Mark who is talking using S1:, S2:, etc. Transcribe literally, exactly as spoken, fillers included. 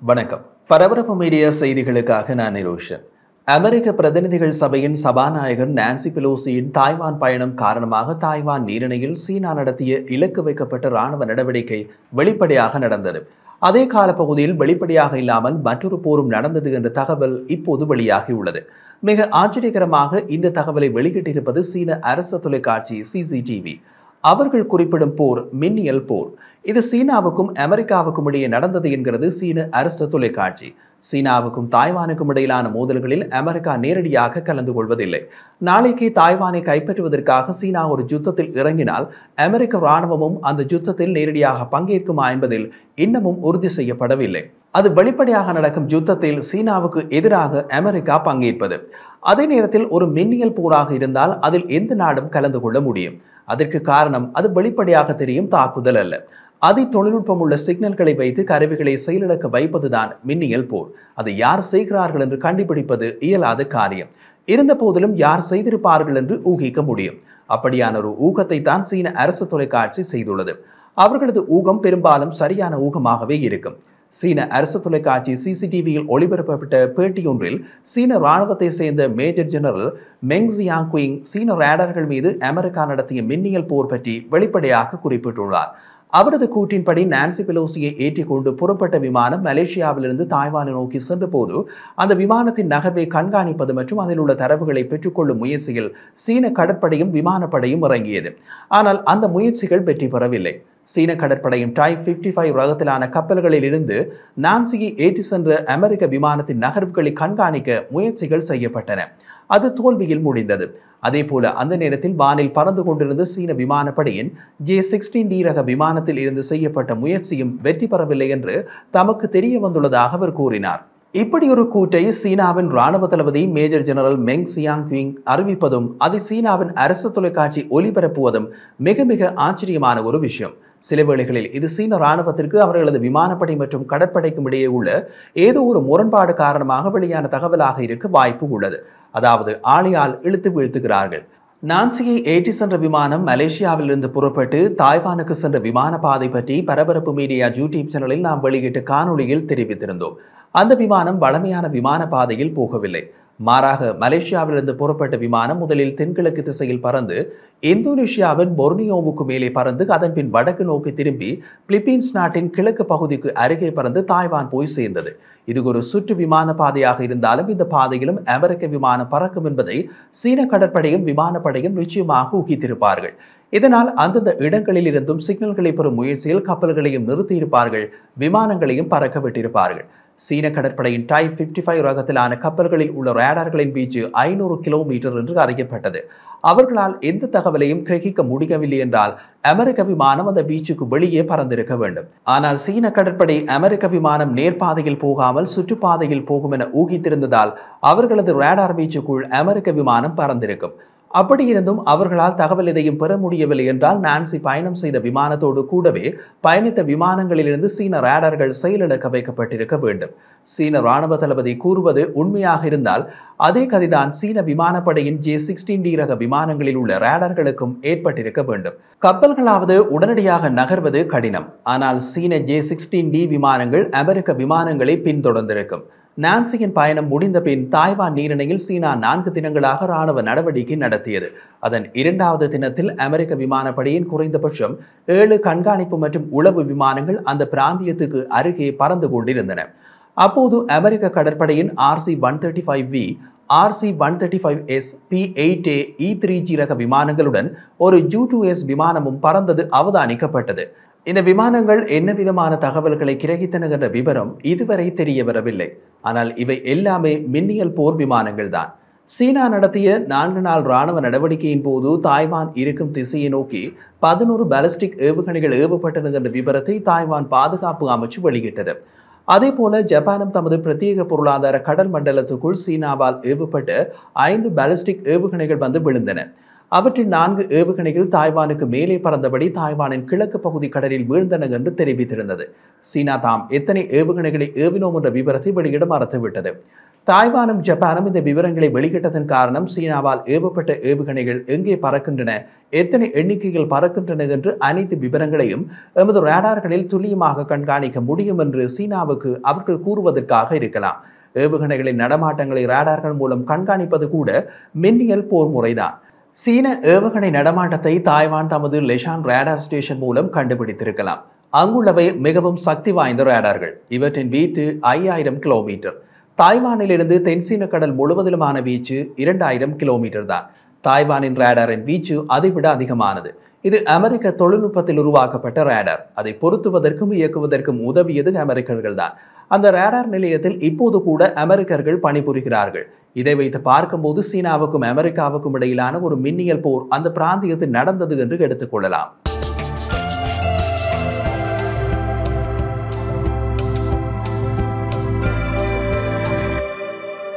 S1: வணக்கம். பரபரப்பு மீடியா செய்திகளுக்காக நான் நிரோஷன். அமெரிக்க பிரதிநிதிகள் சபையின் சபாநாயகர் நான்சி பெலோசியின் தாய்வான் பயணம் காரணமாக தாய்வான் நீரிணையில் சீனா நடத்திய இலக்கு வைக்கப்பட்ட ராணுவ நடவடிக்கை வெளிப்படையாக நடந்தது. அதே காலப்பகுதியில் வெளிப்படையாக இல்லாமல் மற்றொரு போரும் நடந்தது என்ற தகவல் இப்போது வெளியாகியுள்ளது. மிக ஆச்சரியகரமாக இந்த தகவலை வெளியிட்டிருப்பது சீன அரசு தொலைக்காட்சி சி சி டி வி. அவர்கள் குறிப்பிடும் போர் மின்னியல் போர். இது சீனாவுக்கும் அமெரிக்காவுக்கும் இடையே நடந்தது என்கிறது சீன அரசு தொலைக்காட்சி. சீனாவுக்கும் தாய்வானுக்கும் இடையிலான மோதல்களில் அமெரிக்கா நேரடியாக கலந்து கொள்வதில்லை. நாளைக்கு தாய்வானை கைப்பற்றுவதற்காக சீனா ஒரு யுத்தத்தில் இறங்கினால் அமெரிக்க இராணுவமும் அந்த யுத்தத்தில் நேரடியாக பங்கேற்குமா என்பதில் இன்னமும் உறுதி செய்யப்படவில்லை. அது வெளிப்படையாக நடக்கும் யுத்தத்தில் சீனாவுக்கு எதிராக அமெரிக்கா பங்கேற்பது. அதே நேரத்தில் ஒரு மின்னியல் போராக இருந்தால் அதில் எந்த நாடும் கலந்து கொள்ள முடியும். அதற்கு காரணம் அது வெளிப்படையாக தெரியும் தாக்குதல் அல்ல. அதி தொழில்நுட்பம் உள்ள சிக்னல்களை வைத்து கருவிகளை செயலிழக்க வைப்பதுதான் மின்னியல் போர். அதை யார் செய்கிறார்கள் என்று கண்டுபிடிப்பது இயலாத காரியம். இருந்த போதிலும் யார் செய்திருப்பார்கள் என்று ஊகிக்க முடியும். அப்படியான ஒரு ஊகத்தை தான் சீன அரசு தொலைக்காட்சி செய்துள்ளது. அவர்களது ஊகம் பெரும்பாலும் சரியான ஊகமாகவே இருக்கும். சீன அரசு தொலைக்காட்சி சி சி டி வியில் ஒளிபரப்பப்பட்ட பேட்டியொன்றில் சீன ராணுவத்தை சேர்ந்த மேஜர் ஜெனரல் மெங் ஜியாங்குயிங் சீன ரேடார்கள் மீது அமெரிக்கா நடத்திய மின்னியல் போர் பற்றி வெளிப்படையாக குறிப்பிட்டுள்ளார். அவரது கூற்றின்படி நான்சி பெலோசியை ஏற்றிக்கொண்டு புறப்பட்ட விமானம் மலேசியாவிலிருந்து தாய்வானை நோக்கி சென்ற போது அந்த விமானத்தின் நகர்வை கண்காணிப்பது மற்றும் அதில் உள்ள தரவுகளை பெற்றுக்கொள்ளும் முயற்சியில் சீன கடற்படையும் விமானப்படையும் இறங்கியது. ஆனால் அந்த முயற்சிகள் வெற்றி பெறவில்லை. சீன கடற்படையும் டைப் ஐம்பத்தி ஐந்து ரகத்திலான கப்பல்களில் இருந்து நான்சியை ஏற்றி சென்ற அமெரிக்க விமானத்தின் நகர்வுகளை கண்காணிக்க முயற்சிகள் செய்யப்பட்டன. அது தோல்வியில் முடிந்தது. அதே போல அந்த நேரத்தில் வானில் பறந்து கொண்டிருந்த சீன விமானப்படையின் ஜே சிக்ஸ்டீன் டி ரக விமானத்தில் இருந்து செய்யப்பட்ட முயற்சியும் வெற்றி பெறவில்லை என்று தமக்கு தெரிய வந்துள்ளதாக அவர் கூறினார். இப்படி ஒரு கூற்றை சீனாவின் ராணுவ தளபதி மேஜர் ஜெனரல் மெங் ஜியாங்குயிங் அறிவிப்பதும் அதை சீனாவின் அரசு தொலைக்காட்சி ஒலிபரப்புவதும் மிக மிக ஆச்சரியமான ஒரு விஷயம். சில வேளைகளில் இது சீன ராணுவத்திற்கு அவர்களது விமானப்படை மற்றும் கடற்படைக்கும் இடையே உள்ள ஏதோ ஒரு முரண்பாடு காரணமாக வெளியான தகவலாக இருக்க வாய்ப்பு உள்ளது. அதாவது ஆளியால் இழுத்து வீழ்த்துகிறார்கள். நான்சியை ஏற்றி சென்ற விமானம் மலேசியாவிலிருந்து புறப்பட்டு தாய்வானுக்கு சென்ற விமான பாதை பற்றி பரபரப்பு மீடியா யூடியூப் சேனலில் நாம் வெளியிட்ட காணொலியில் தெரிவித்திருந்தோம். அந்த விமானம் வழமையான விமான பாதையில் போகவில்லை. மாறாக மலேசியாவிலிருந்து புறப்பட்ட விமானம் முதலில் தென்கிழக்கு திசையில் பறந்து இந்தோனேஷியாவின் பொர்னியோவுக்கு மேலே பறந்து அதன் பின் வடக்கு நோக்கி திரும்பி பிலிப்பீன்ஸ் நாட்டின் கிழக்கு பகுதிக்கு அருகே பறந்து தாய்வான் போய் சேர்ந்தது. இது ஒரு சுற்று விமான பாதையாக இருந்தாலும் இந்த பாதையிலும் அமெரிக்க விமானம் பறக்கும் என்பதை சீன கடற்படையும் விமானப்படையும் நிச்சயமாக ஊகித்திருப்பார்கள். இதனால் அந்தந்த இடங்களில் இருந்தும் சிக்னல்களை பெறும் முயற்சியில் கப்பல்களையும் நிறுத்தியிருப்பார்கள், விமானங்களையும் பறக்க விட்டிருப்பார்கள். சீன கடற்படையின் டைப் ஐம்பத்தி ஐந்து ரகத்திலான கப்பல்களில் உள்ள ரேடார்களின் வீச்சு ஐநூறு கிலோமீட்டர் என்று அறியப்பட்டது. அவர்களால் எந்த தகவலையும் கிரகிக்க முடியவில்லை என்றால் அமெரிக்க விமானம் அந்த வீச்சுக்கு வெளியே பறந்திருக்க வேண்டும். ஆனால் சீன கடற்படை அமெரிக்க விமானம் நேர்பாதையில் போகாமல் சுற்றுப்பாதையில் போகும் என ஊகித்திருந்ததால் அவர்களது ரேடார் வீச்சுக்குள் அமெரிக்க விமானம் பறந்திருக்கும். அப்படி இருந்தும் அவர்களால் தகவல் எதையும் பெற முடியவில்லை என்றால் நான்சி பயணம் செய்த விமானத்தோடு கூடவே பயணித்த விமானங்களிலிருந்து சீன ரேடார்கள் செயலிழக்க வைக்கப்பட்டிருக்க வேண்டும். சீன ராணுவ தளபதி கூறுவது உண்மையாக இருந்தால் அதே கதிதான் சீன விமானப்படையின் ஜே சிக்ஸ்டீன் டி ரக விமானங்களில் உள்ள ரேடார்களுக்கும் ஏற்பட்டிருக்க வேண்டும். கப்பல்களாவது உடனடியாக நகர்வது கடினம். ஆனால் சீன ஜே சிக்ஸ்டீன் டி விமானங்கள் அமெரிக்க விமானங்களை பின்தொடர்ந்திருக்கும். நான்சியின் பயணம் முடிந்த பின் தாய்வான் நீரிணையில் சீனா நான்கு தினங்களாக ராணுவ நடவடிக்கை நடத்தியது. அதன் இரண்டாவது தினத்தில் அமெரிக்க விமானப்படையின் குறைந்தபட்சம் ஏழு கண்காணிப்பு மற்றும் உளவு விமானங்கள் அந்த பிராந்தியத்துக்கு அருகே பறந்து கொண்டிருந்தன. அப்போது அமெரிக்க கடற்படையின் R C one thirty five V R C one thirty five S P eight A E three G ரக விமானங்களுடன் ஒரு யூ டூ எஸ் விமானமும் பறந்தது அவதானிக்கப்பட்டது. இந்த விமானங்கள் என்ன விதமான தகவல்களை கிரகித்தன என்ற விவரம் இதுவரை தெரிய வரவில்லை. ஆனால் இவை எல்லாமே மின்னியல் போர் விமானங்கள் தான். சீனா நடத்திய நான்கு நாள் ராணுவ நடவடிக்கையின் போது தாய்வான் இருக்கும் திசையை நோக்கி பதினோரு பாலிஸ்டிக் ஏவுகணைகள் ஏவப்பட்டன என்ற விவரத்தை தாய்வான் பாதுகாப்பு அமைச்சு வெளியிட்டது. அதே போல ஜப்பானும் தமது பிரத்யேக பொருளாதார கடல் மண்டலத்துக்குள் சீனாவால் ஏவப்பட்ட ஐந்து பாலிஸ்டிக் ஏவுகணைகள் வந்து விழுந்தன. அவற்றின் நான்கு ஏவுகணைகள் தாய்வானுக்கு மேலே பறந்தபடி தாய்வானின் கிழக்கு பகுதி கடலில் வீழ்ந்தன என்று தெரிவித்திருந்தது. சீனா தாம் எத்தனை ஏவுகணைகளை ஏவினோம் என்ற விவரத்தை வெளியிட மறுத்துவிட்டது. தாய்வானும் ஜப்பானும் இந்த விவரங்களை வெளியிட்டதன் காரணம் சீனாவால் ஏவப்பட்ட ஏவுகணைகள் எங்கே பறக்கின்றன, எத்தனை எண்ணிக்கைகள் பறக்கின்றன என்று அனைத்து விவரங்களையும் எமது ரேடார்களில் துல்லியமாக கண்காணிக்க முடியும் என்று சீனாவுக்கு அவர்கள் கூறுவதற்காக இருக்கலாம். ஏவுகணைகளின் நடமாட்டங்களை ரேடார்கள் மூலம் கண்காணிப்பது கூட மின்னியல் போர் முறைதான். சீன ஏவுகணை நடமாட்டத்தை தாய்வான் தமது லெஷான் ரேடார் ஸ்டேஷன் மூலம் கண்டுபிடித்திருக்கலாம். அங்குள்ளவை மிகவும் சக்தி வாய்ந்த ரேடார்கள். இவற்றின் வீச்சு ஐயாயிரம் கிலோமீட்டர். தாய்வானிலிருந்து தென்சீன கடல் முழுவதிலுமான வீச்சு இரண்டாயிரம் கிலோமீட்டர் தான். தாய்வானின் ரேடாரின் வீச்சு அதைவிட அதிகமானது. இது அமெரிக்க தொழில்நுட்பத்தில் உருவாக்கப்பட்ட ரேடார். அதை பொருத்துவதற்கும் இயக்குவதற்கும் உதவியது அமெரிக்கர்கள் தான். அந்த ரேடார் நிலையத்தில் இப்போது கூட அமெரிக்கர்கள் பணிபுரிகிறார்கள். இதை வைத்து பார்க்கும்போது சீனாவுக்கும் அமெரிக்காவுக்கும் இடையிலான ஒரு மின்னியல் போர் அந்த பிராந்தியத்தில் நடந்தது என்று எடுத்துக்கொள்ளலாம்.